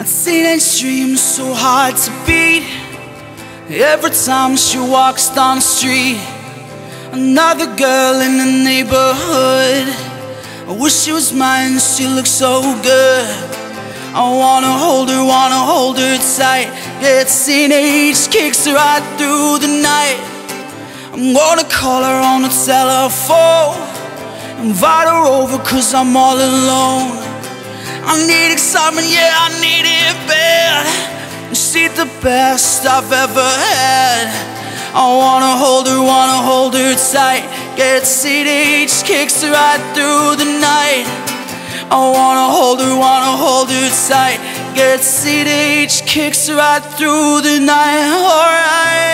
teenage dream so hard to beat. Every time she walks down the street, another girl in the neighborhood. I wish she was mine, she looks so good. I wanna hold her tight. Yeah, teenage kicks right through the night. I'm gonna call her on the telephone, invite her over cause I'm all alone. I need excitement, yeah, I need it bad. She's the best I've ever had. I wanna hold her tight. Get teenage kicks right through the night. I wanna hold her tight. Get teenage kicks right through the night. Alright.